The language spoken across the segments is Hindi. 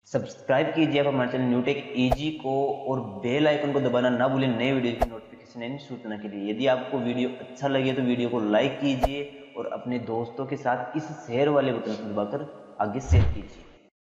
सब्सक्राइब कीजिए आप हमारे चैनल न्यूटेक ईजी को और बेल आइकन को दबाना ना भूलें नए वीडियो की नोटिफिकेशन यानी सूचना के लिए। यदि आपको वीडियो अच्छा लगे तो वीडियो को लाइक कीजिए और अपने दोस्तों के साथ इस शेयर वाले बटन को दबाकर आगे शेयर कीजिए।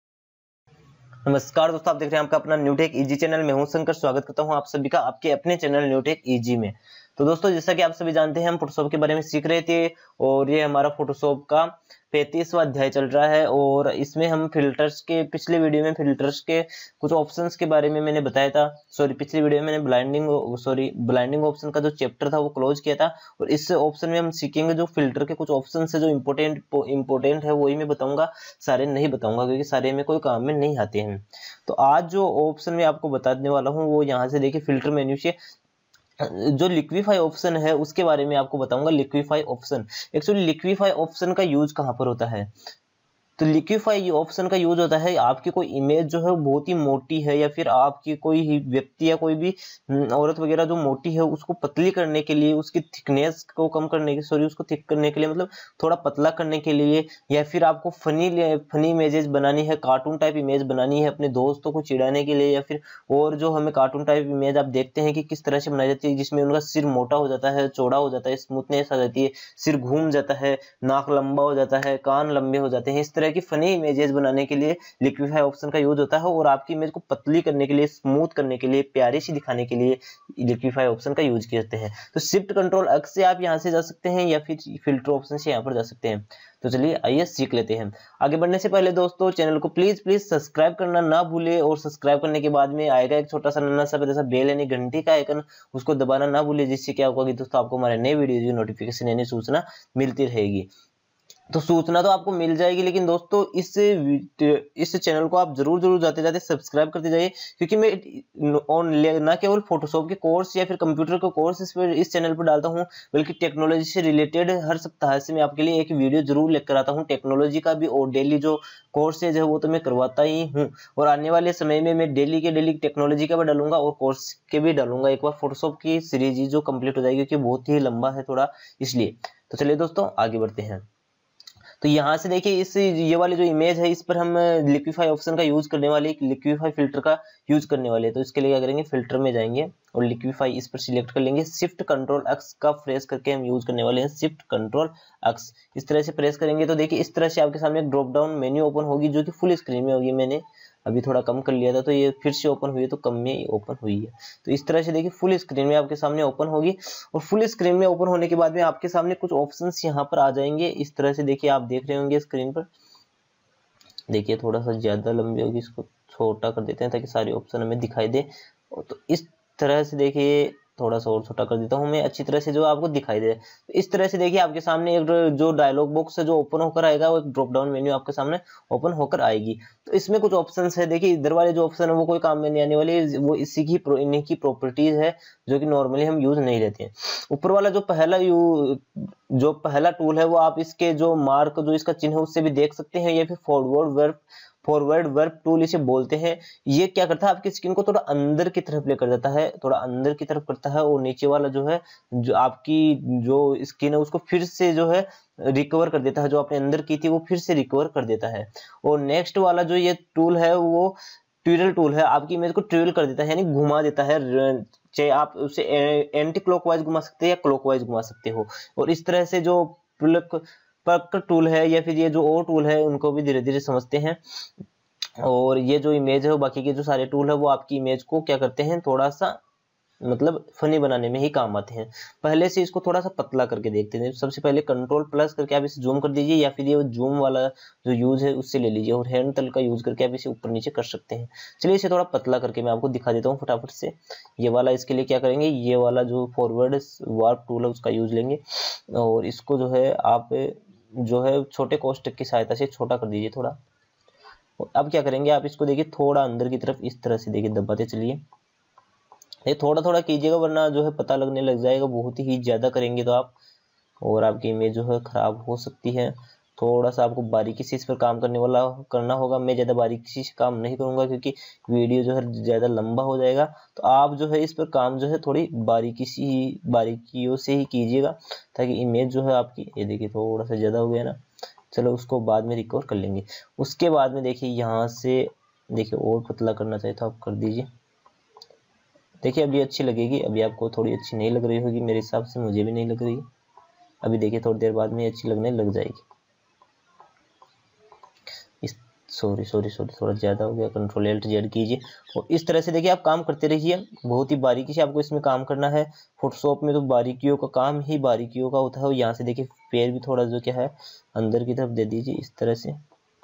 नमस्कार दोस्तों, आप देख रहे हैं आपका अपना न्यूटेक ईजी चैनल। मैं हूं शंकर, स्वागत करता हूं आप सभी का आपके अपने चैनल न्यूटेक ईजी में। तो दोस्तों, जैसा कि आप सभी जानते हैं हम फोटोशॉप के बारे में सीख रहे थे और ये हमारा फोटोशॉप का 35वां अध्याय चल रहा है और इसमें हम फिल्टर्स के पिछले वीडियो में फिल्टर्स के कुछ ऑप्शंस के बारे में मैंने बताया था। पिछली वीडियो में मैंने ब्लाइंडिंग ऑप्शन का जो चैप्टर था वो क्लोज किया था और इस ऑप्शन में हम सीखेंगे जो फिल्टर के कुछ ऑप्शन है जो इम्पोर्टेंट है वही मैं बताऊंगा, सारे नहीं बताऊंगा क्योंकि सारे में कोई काम में नहीं आते हैं। तो आज जो ऑप्शन मैं आपको बताने वाला हूँ वो यहाँ से देखिए, फिल्टर मेन्यू से जो लिक्विफाई ऑप्शन है उसके बारे में आपको बताऊंगा। Liquify option, actually liquify option का यूज कहां पर होता है? तो लिक्विफाई ऑप्शन का यूज होता है आपकी कोई इमेज जो है बहुत ही मोटी है या फिर आपकी कोई व्यक्ति या कोई भी औरत वगैरह जो मोटी है उसको पतली करने के लिए, उसकी थिकनेस को कम करने के उसको थिक करने के लिए, मतलब थोड़ा पतला करने के लिए, या फिर आपको फनी इमेजेस बनानी है, कार्टून टाइप इमेज बनानी है अपने दोस्तों को चिढ़ाने के लिए, या फिर और जो हमें कार्टून टाइप इमेज आप देखते हैं कि किस तरह से बनाई जाती है जिसमें उनका सिर मोटा हो जाता है, चौड़ा हो जाता है, स्मूथनेस आ जाती है, सिर घूम जाता है, नाक लंबा हो जाता है, कान लंबे हो जाते हैं, इस तरह की फनी इमेजेस बनाने के लिए लिक्विफाई ऑप्शन का यूज होता है। और आपकी इमेज को पतली करने के लिए, स्मूथ करने के लिए, प्यारी सी दिखाने के लिए लिक्विफाई ऑप्शन का यूज करते हैं। तो शिफ्ट कंट्रोल एक्स से आप यहां से जा सकते हैं या फिर फिल्टर ऑप्शन से यहां पर जा सकते हैं। तो चलिए आइए सीख लेते हैं। आगे बढ़ने से पहले दोस्तों चैनल को प्लीज सब्सक्राइब करना ना भूले और सब्सक्राइब करने के बाद में आएगा एक छोटा सा नन्हा सा जैसा बेल यानी घंटी का आइकन, उसको दबाना ना भूले, जिससे क्या होगा कि दोस्तों आपको हमारे नए वीडियो की नोटिफिकेशन यानी सूचना मिलती रहेगी। तो सूचना तो आपको मिल जाएगी, लेकिन दोस्तों इस चैनल को आप जरूर जाते जाते सब्सक्राइब करते जाइए, क्योंकि मैं ना केवल फोटोशॉप के कोर्स या फिर कंप्यूटर के कोर्स इस चैनल पर डालता हूं, बल्कि टेक्नोलॉजी से रिलेटेड हर सप्ताह से मैं आपके लिए एक वीडियो जरूर लेकर आता हूं टेक्नोलॉजी का भी, और डेली जो कोर्सेज है वो तो मैं करवाता ही हूँ। और आने वाले समय में मैं डेली के डेली टेक्नोलॉजी का भी डालूंगा और कोर्स के भी डालूंगा। एक बार फोटोशॉप की सीरीज जो कंप्लीट हो जाएगी, क्योंकि बहुत ही लंबा है थोड़ा, इसलिए। तो चलिए दोस्तों आगे बढ़ते हैं। तो यहाँ से देखिए, ये वाली जो इमेज है इस पर हम लिक्विफाई ऑप्शन का यूज करने वाले, लिक्विफाई फिल्टर का यूज करने वाले। तो इसके लिए क्या करेंगे, फिल्टर में जाएंगे और लिक्विफाई इस पर सिलेक्ट कर लेंगे। शिफ्ट कंट्रोल एक्स का प्रेस करके हम यूज करने वाले हैं। शिफ्ट कंट्रोल एक्स इस तरह से प्रेस करेंगे तो देखिए इस तरह से आपके सामने एक ड्रॉप डाउन मेन्यू ओपन होगी, जो कि फुल स्क्रीन में होगी। मैंने अभी थोड़ा कम कर लिया था तो ये फिर से ओपन हुई है, तो कम में ओपन हुई है। तो इस तरह से देखिए फुल स्क्रीन में आपके सामने ओपन होगी। और फुल स्क्रीन में ओपन होने के बाद में आपके सामने कुछ ऑप्शंस यहाँ पर आ जाएंगे। इस तरह से देखिए, आप देख रहे होंगे स्क्रीन पर। देखिए थोड़ा सा ज्यादा लंबी होगी, इसको छोटा कर देते हैं ताकि सारे ऑप्शन हमें दिखाई दे। तो इस तरह से देखिए, थोड़ा सा और छोटा कर देता हूं मैं अच्छी तरह से जो आपको दिखाई दे। तो इस तरह से देखिए आपके सामने एक जो डायलॉग बॉक्स है जो ओपन होकर आएगा, वो एक ड्रॉप डाउन मेन्यू आपके सामने ओपन होकर आएगी। तो इसमें कुछ ऑप्शंस है, देखिए इधर वाले जो ऑप्शन है वो कोई काम में नहीं आने वाले, वो इन्हीं की प्रॉपर्टीज है जो कि नॉर्मली हम यूज नहीं लेते हैं। ऊपर वाला जो पहला टूल है वो आप इसके जो मार्क, जो इसका चिन्ह है उससे भी देख सकते हैं, या फिर फॉरवर्ड वर्ब टूल इसे बोलते हैं। ये क्या करता है, आपकी स्किन को थोड़ा अंदर की तरफ लेकर जाता है, थोड़ा अंदर की तरफ करता है, और नीचे वाला जो है, जो आपकी जो स्किन है उसको फिर से जो है रिकवर कर देता है, जो आपने अंदर की थी वो फिर से रिकवर कर देता है। और नेक्स्ट वाला जो ये टूल है वो ट्विरल टूल है, आपकी इमेज को ट्विरल कर देता है यानी घुमा देता है। चाहे आप उसे एंटी क्लॉकवाइज घुमा सकते हैं या क्लॉकवाइज घुमा सकते हो। और इस तरह से जो पक टूल है या फिर ये जो और टूल है उनको भी धीरे धीरे समझते हैं। और ये जो इमेज है, बाकी के जो सारे टूल है वो आपकी इमेज को क्या करते हैं, थोड़ा सा मतलब फनी बनाने में ही काम आते हैं। पहले से इसको थोड़ा सा पतला करके देखते हैं। सबसे पहले कंट्रोल प्लस करके आप इसे जूम कर दीजिए, या फिर ये जूम वाला जो यूज है उससे ले लीजिए, और हैंड तल का यूज करके आप इसे ऊपर नीचे कर सकते हैं। चलिए इसे थोड़ा पतला करके मैं आपको दिखा देता हूँ फटाफट से। ये वाला, इसके लिए क्या करेंगे, ये वाला जो फॉरवर्ड वार्प टूल है उसका यूज लेंगे, और इसको जो है आप जो है छोटे कोष्टक की सहायता से छोटा कर दीजिए थोड़ा। अब क्या करेंगे, आप इसको देखिए थोड़ा अंदर की तरफ इस तरह से देखिए दबाते चलिए। ये थोड़ा थोड़ा कीजिएगा वरना जो है पता लगने लग जाएगा, बहुत ही ज्यादा करेंगे तो आप, और आपकी इमेज जो है खराब हो सकती है। थोड़ा सा आपको बारीकी से इस पर काम करना होगा। मैं ज्यादा बारीकी से काम नहीं करूंगा क्योंकि वीडियो जो है ज्यादा लंबा हो जाएगा। तो आप जो है इस पर काम जो है थोड़ी बारीकियों से ही कीजिएगा, ताकि इमेज जो है आपकी, ये देखिए थोड़ा सा ज्यादा हो गया ना, चलो उसको बाद में रिकवर कर लेंगे। उसके बाद में देखिए यहाँ से देखिए और पतला करना चाहिए तो आप कर दीजिए। देखिए अभी अच्छी लगेगी, अभी आपको थोड़ी अच्छी नहीं लग रही होगी, मेरे हिसाब से मुझे भी नहीं लग रही। अभी देखिए थोड़ी देर बाद में अच्छी लगने लग जाएगी। इस सॉरी थोड़ा ज़्यादा हो गया, कंट्रोल Alt Z कीजिए और इस तरह से देखिए आप काम करते रहिए। बहुत ही बारीकी से आपको इसमें काम करना है। फोटोशॉप में तो बारीकियों का काम ही बारीकियों का होता है। और यहाँ से देखिए पैर भी थोड़ा जो क्या है अंदर की तरफ दे दीजिए इस तरह से।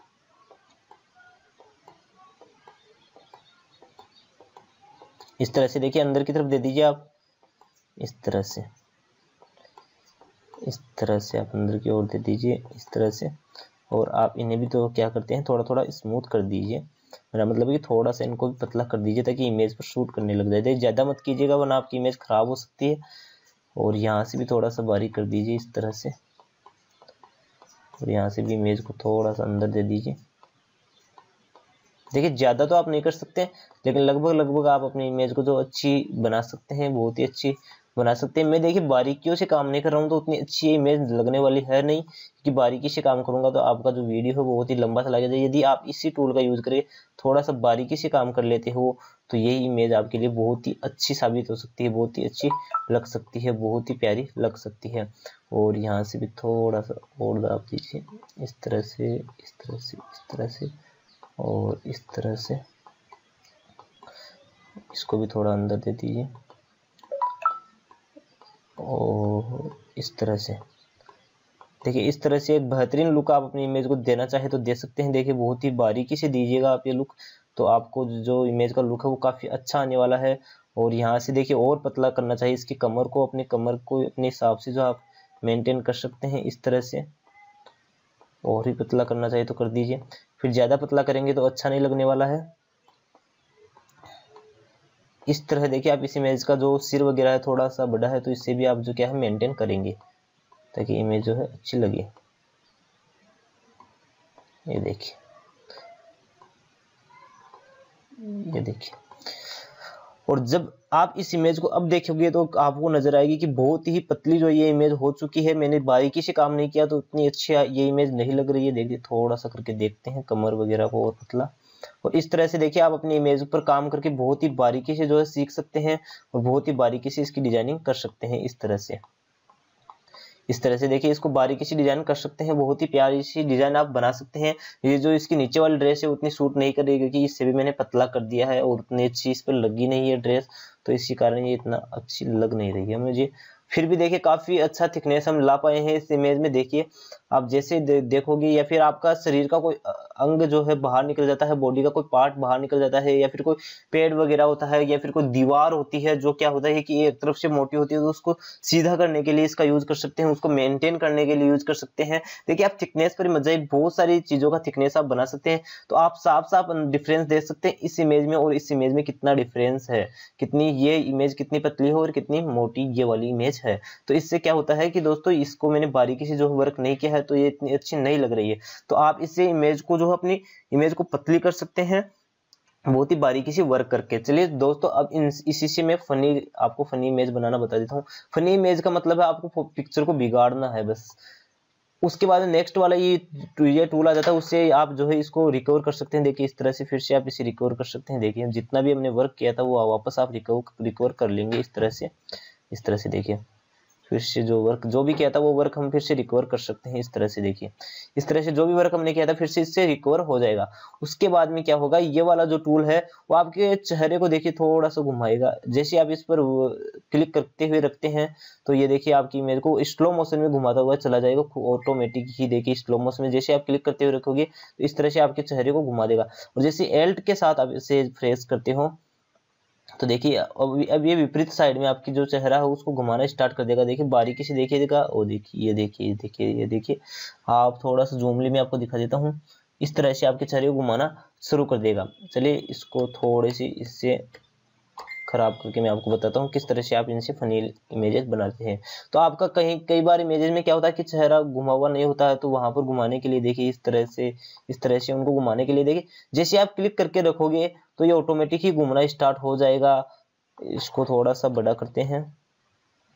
इस तरह से देखिए अंदर की तरफ दे दीजिए आप, इस तरह से आप अंदर की ओर दे दीजिए इस तरह से। और आप इन्हें भी तो क्या करते हैं थोड़ा थोड़ा स्मूथ कर दीजिए। मेरा मतलब है कि थोड़ा सा इनको भी पतला कर दीजिए ताकि इमेज पर शूट करने लग जाए। ज़्यादा मत कीजिएगा वरना आपकी इमेज खराब हो सकती है। और यहाँ से भी थोड़ा सा बारीक कर दीजिए इस तरह से। और यहाँ से भी इमेज को थोड़ा सा अंदर दे दीजिए। देखिए ज़्यादा तो आप नहीं कर सकते, लेकिन लगभग आप अपनी इमेज को जो अच्छी बना सकते हैं बहुत ही अच्छी बना सकते हैं। मैं देखिए बारीकियों से काम नहीं कर रहा हूँ तो उतनी अच्छी इमेज लगने वाली है नहीं, क्योंकि बारीकी से काम करूंगा तो आपका जो वीडियो है वो बहुत ही लंबा चला जाएगा। यदि आप इसी टूल का यूज़ करें, थोड़ा सा बारीकी से काम कर लेते हो, तो यही इमेज आपके लिए बहुत ही अच्छी साबित हो सकती है, बहुत ही अच्छी लग सकती है, बहुत ही प्यारी लग सकती है। और यहाँ से भी थोड़ा सा और दाब दीजिए इस तरह से, इस तरह से, इस तरह से और इस तरह से। इसको भी थोड़ा अंदर दे दीजिए और इस तरह से। देखिए इस तरह से एक बेहतरीन लुक आप अपनी इमेज को देना चाहे तो दे सकते हैं। देखिए बहुत ही बारीकी से दीजिएगा आप ये लुक, तो आपको जो इमेज का लुक है वो काफ़ी अच्छा आने वाला है। और यहाँ से देखिए और पतला करना चाहिए इसकी कमर को, अपनी कमर को अपने हिसाब से जो आप मेंटेन कर सकते हैं इस तरह से। और ही पतला करना चाहिए तो कर दीजिए, फिर ज़्यादा पतला करेंगे तो अच्छा नहीं लगने वाला है। इस तरह देखिए आप इस इमेज का जो सिर वगैरह है थोड़ा सा बड़ा है तो इससे भी आप जो क्या है मेंटेन करेंगे ताकि इमेज जो है अच्छी लगे। ये देखिए, ये देखिए। और जब आप इस इमेज को अब देखोगे तो आपको नजर आएगी कि बहुत ही पतली जो ये इमेज हो चुकी है। मैंने बारीकी से काम नहीं किया तो इतनी अच्छी ये इमेज नहीं लग रही है। देखिए थोड़ा सा करके देखते हैं कमर वगैरह को और पतला। और इस तरह से देखिए आप अपनी इमेज पर काम करके बहुत ही बारीकी से जो है सीख सकते हैं और बहुत ही बारीकी से इसकी डिजाइनिंग कर सकते हैं इस तरह से। इस तरह से देखिए इसको बारीकी से डिजाइन कर सकते हैं, बहुत ही प्यारी सी डिजाइन आप बना सकते हैं। ये जो इसकी नीचे वाली ड्रेस है उतनी सूट नहीं कर रही क्योंकि इससे भी मैंने पतला कर दिया है और उतनी अच्छी इस पर लगी नहीं है ड्रेस, तो इसी कारण ये इतना अच्छी लग नहीं रही है मुझे। फिर भी देखिए काफी अच्छा थिकनेस हम ला पाए हैं इस इमेज में। देखिए आप जैसे देखोगे या फिर आपका शरीर का कोई अंग जो है बाहर निकल जाता है, बॉडी का कोई पार्ट बाहर निकल जाता है, या फिर कोई पेड़ वगैरह होता है, या फिर कोई दीवार होती है जो क्या होता है कि एक तरफ से मोटी होती है, तो उसको सीधा करने के लिए इसका यूज कर सकते हैं, उसको मेंटेन करने के लिए यूज कर सकते हैं। देखिए आप थिकनेस पर मजा, बहुत सारी चीजों का थिकनेस आप बना सकते हैं। तो आप साफ साफ डिफरेंस देख सकते हैं इस इमेज में और इस इमेज में कितना डिफरेंस है, कितनी ये इमेज कितनी पतली है और कितनी मोटी ये वाली इमेज है। तो इससे क्या होता है कि दोस्तों इसको मैंने बारीकी से जो वर्क नहीं किया है तो ये इतनी अच्छी नहीं लग रही है। तो आप इससे इमेज को जो अपनी इमेज को पतली कर सकते हैं बहुत ही बारीकी से वर्क करके। चलिए दोस्तों अब इसी से मैं आपको फनी इमेज बनाना बता देता हूँ। फनी इमेज का मतलब है आपको पिक्चर को बिगाड़ना है बस। उसके बाद नेक्स्ट वाला ये टूल आ जाता है, उससे आप जो है इसको रिकवर कर सकते हैं। देखिए इस तरह से फिर से आप इसे रिकवर कर सकते हैं। देखिए जितना भी हमने वर्क किया था वो वापस आप रिकवर कर लेंगे इस तरह से। इस तरह से देखिए फिर से जो वर्क जो भी किया था वो वर्क हम फिर से रिकवर कर सकते हैं इस तरह से। देखिए इस तरह से जो भी वर्क हमने किया था फिर से इससे रिकवर हो जाएगा। उसके बाद में क्या होगा, ये वाला जो टूल है वो आपके चेहरे को देखिए थोड़ा सा घुमाएगा। जैसे आप इस पर क्लिक करते हुए रखते हैं तो ये देखिए आपकी इमेज को स्लो मोशन में घुमाता हुआ चला जाएगा ऑटोमेटिक ही। देखिए स्लो मोशन में जैसे आप क्लिक करते हुए रखोगे तो इस तरह से आपके चेहरे को घुमा देगा। और जैसे एल्ट के साथ आप इसे फ्रेश करते हो तो देखिए अब ये विपरीत साइड में आपकी जो चेहरा है उसको घुमाना स्टार्ट कर देगा। देखिए बारीकी से देखिएगा। ओ देखिए ये देखिए ये देखिए ये देखिए, आप थोड़ा सा जूमली में आपको दिखा देता हूँ। इस तरह से आपके चेहरे को घुमाना शुरू कर देगा। चलिए इसको थोड़ी सी इससे खराब करके मैं आपको बताता हूँ किस तरह से आप इनसे फनी इमेजेस बनाते हैं। तो आपका कई बार इमेजेस में क्या होता है कि चेहरा घुमा हुआ नहीं होता है, तो वहां पर घुमाने के लिए देखिए इस तरह से उनको घुमाने के लिए देखिए जैसे आप क्लिक करके रखोगे तो ये ऑटोमेटिक ही घूमना स्टार्ट हो जाएगा। इसको थोड़ा सा बड़ा करते हैं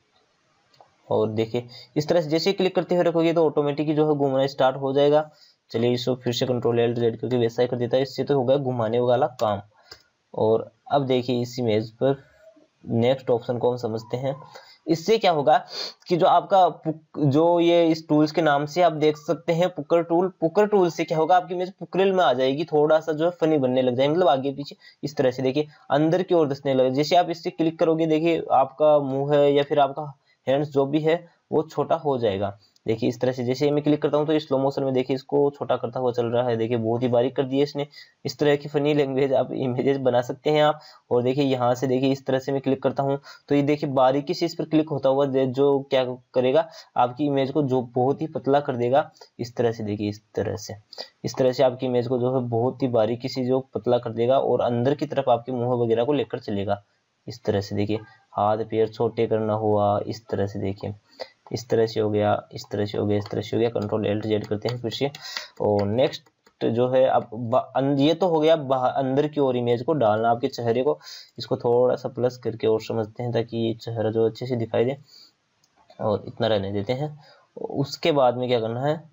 और देखिए इस तरह से जैसे क्लिक करते हुए रखोगे तो ऑटोमेटिक ही जो है घूमना स्टार्ट हो जाएगा। चलिए इसको फिर से Ctrl+Alt+Z करके वैसा ही कर देता है। इससे तो हो गया घुमाने वाला काम। और अब देखिए इस इमेज पर नेक्स्ट ऑप्शन को हम समझते हैं। इससे क्या होगा कि जो आपका जो ये इस टूल्स के नाम से आप देख सकते हैं पुकर टूल से क्या होगा, आपकी इमेज पुकरिल में आ जाएगी, थोड़ा सा जो है फनी बनने लग जाएगी, मतलब आगे पीछे इस तरह से देखिए अंदर की ओर दिखने लगे। जैसे आप इससे क्लिक करोगे देखिए आपका मुंह है या फिर आपका हैंड्स जो भी है वो छोटा हो जाएगा। देखिए इस तरह से जैसे मैं क्लिक करता हूँ तो स्लो मोशन में देखिए इसको छोटा करता हुआ चल रहा है। देखिए बहुत ही बारीक कर दिया इसने। इस तरह की फनी लैंग्वेज आप इमेजेस बना सकते हैं आप। और देखिए यहाँ से देखिए इस तरह से मैं क्लिक करता हूँ तो ये देखिए बारीकी से इस पर क्लिक होता हुआ जो क्या करेगा, आपकी इमेज को जो बहुत ही पतला कर देगा। इस तरह से देखिए इस तरह से आपकी इमेज को जो है बहुत ही बारीकी से जो पतला कर देगा और अंदर की तरफ आपके मुंह वगैरह को लेकर चलेगा। इस तरह से देखिए हाथ पैर छोटे करना हुआ, इस तरह से देखिए इस तरह से हो गया, इस तरह से हो गया, इस तरह से हो गया। Ctrl+Alt+Z करते हैं फिर से। और नेक्स्ट जो है अब ये तो हो गया अंदर की ओर इमेज को डालना आपके चेहरे को। इसको थोड़ा सा प्लस करके और समझते हैं ताकि ये चेहरा जो अच्छे से दिखाई दे, और इतना रहने देते हैं। उसके बाद में क्या करना है,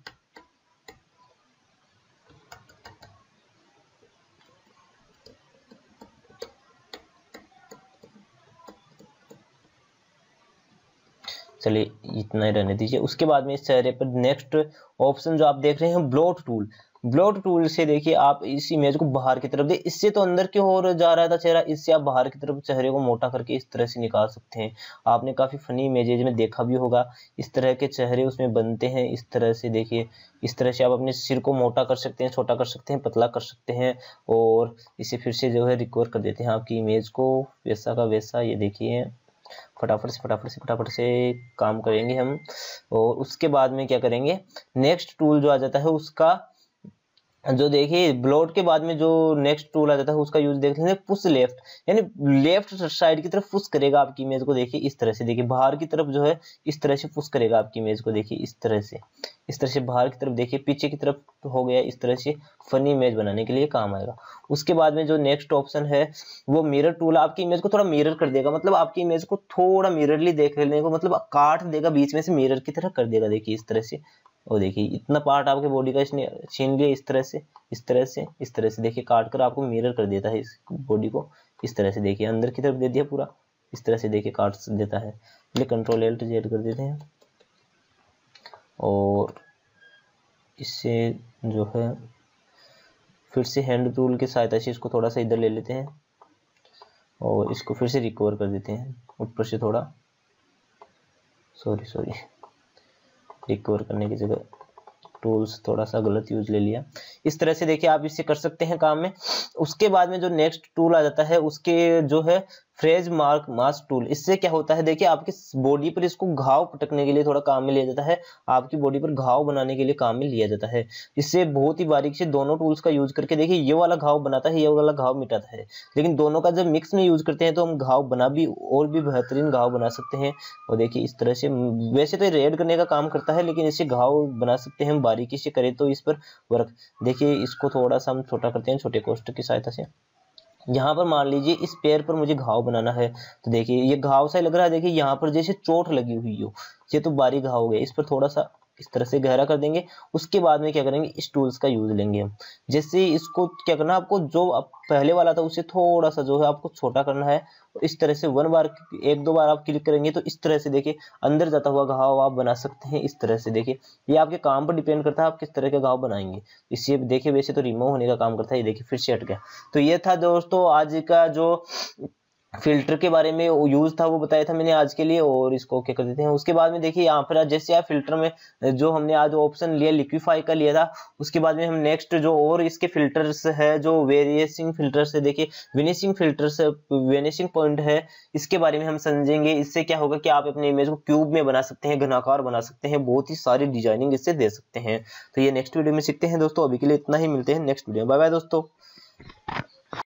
चलिए इतना ही रहने दीजिए। उसके बाद में इस चेहरे पर नेक्स्ट ऑप्शन जो आप देख रहे हैं ब्लोट टूल से देखिए आप इस इमेज को बाहर की तरफ दे। इससे तो अंदर की ओर जा रहा था चेहरा, इससे आप बाहर की तरफ चेहरे को मोटा करके इस तरह से निकाल सकते हैं। आपने काफी फनी इमेजेज में देखा भी होगा, इस तरह के चेहरे उसमें बनते हैं। इस तरह से देखिए इस तरह से आप अपने सिर को मोटा कर सकते हैं, छोटा कर सकते हैं, पतला कर सकते हैं। और इसे फिर से जो है रिकवर कर देते हैं आपकी इमेज को वैसा का वैसा। ये देखिए फटाफट से काम करेंगे हम। और उसके बाद में क्या करेंगे, नेक्स्ट टूल जो आ जाता है उसका जो देखिए ब्लोट के बाद में जो नेक्स्ट टूल आ जाता है उसका यूज देख लेंगे पुश लेफ्ट, यानी लेफ्ट साइड की तरफ पुश करेगा आपकी इमेज को। देखिए इस तरह से देखिए बाहर की तरफ जो है इस तरह से पुश करेगा आपकी इमेज को। देखिए इस तरह से बाहर की तरफ देखिए पीछे की तरफ हो गया। इस तरह से फनी इमेज बनाने के लिए काम आएगा। उसके बाद में जो नेक्स्ट ऑप्शन है वो मिरर टूल, आपकी इमेज को थोड़ा मिरर कर देगा, मतलब आपकी इमेज को थोड़ा मिररली देखने को मतलब काट देगा, बीच में से मिरर की तरह कर देगा। देखिए इस तरह से, और देखिए इतना पार्ट आपके बॉडी का इसने छीन लिया। इस तरह से देखिए काट कर आपको मिरर कर देता है इस बॉडी को। इस तरह से देखिए अंदर की तरफ दे दिया पूरा, इस तरह से देखिए काट देता है। ये Ctrl+Alt+Z कर देते हैं और इससे जो है फिर से हैंड टूल की सहायता से इसको थोड़ा सा इधर ले लेते हैं और इसको फिर से रिकवर कर देते हैं ऊपर से थोड़ा। सॉरी रिकवर करने की जगह टूल्स थोड़ा सा गलत यूज ले लिया। इस तरह से देखिए आप इससे कर सकते हैं काम में। उसके बाद में जो नेक्स्ट टूल आ जाता है उसके जो है फ्रेज मार्क मास्क टूल। इससे क्या होता है देखिए आपकी बॉडी पर इसको घाव पटकने के लिए थोड़ा काम में लिया जाता है, आपकी बॉडी पर घाव बनाने के लिए काम में लिया जाता है। इससे बहुत ही बारीक से दोनों टूल्स का यूज करके देखिए ये वाला घाव बनाता है, ये वाला घाव मिटाता है, लेकिन दोनों का जब मिक्स में यूज करते हैं तो हम घाव बना भी और भी बेहतरीन घाव बना सकते हैं। और देखिए इस तरह से वैसे तो रेड करने का काम करता है लेकिन इससे घाव बना सकते हैं हम बारीकी से करें तो इस पर वर्क। देखिए इसको थोड़ा सा हम छोटा करते हैं छोटे कोष्ठक की सहायता से। यहाँ पर मान लीजिए इस पैर पर मुझे घाव बनाना है तो देखिए ये घाव सा लग रहा है, देखिए यहाँ पर जैसे चोट लगी हुई हो, ये तो बारीक घाव हो गया। इस पर थोड़ा सा इस तरह से गहरा कर देंगे। उसके बाद में क्या करेंगे, इस टूल्स का यूज लेंगे हम। जैसे इसको क्या करना, आपको जो पहले वाला था उससे थोड़ा सा जो है आपको छोटा करना है। इस तरह से एक दो बार आप क्लिक करेंगे तो इस तरह से देखिए अंदर जाता हुआ घाव आप बना सकते हैं। इस तरह से देखिए ये आपके काम पर डिपेंड करता है आप किस तरह के घाव बनाएंगे। इससे देखिए वैसे तो रिमूव होने का काम करता है, ये देखिए फिर से हट गया। तो ये था दोस्तों आज का जो फिल्टर के बारे में यूज था वो बताया था मैंने आज के लिए। और इसको क्या कर देते हैं, उसके बाद में देखिए यहाँ पर जैसे आप फिल्टर में जो हमने आज ऑप्शन लिया लिक्विफाई का लिया था, उसके बाद में हम नेक्स्ट जो और इसके फिल्टर्स है जो वेरिएसिंग फिल्टर्स है, देखिए विनिशिंग फिल्टर्स वेनिशिंग पॉइंट है, इसके बारे में हम समझेंगे। इससे क्या होगा कि आप अपने इमेज को क्यूब में बना सकते हैं, घनाकार बना सकते हैं, बहुत ही सारी डिजाइनिंग इससे दे सकते हैं। तो ये नेक्स्ट वीडियो में सीखते हैं दोस्तों। अभी के लिए इतना ही, मिलते हैं नेक्स्ट वीडियो। बाय बाय दोस्तों।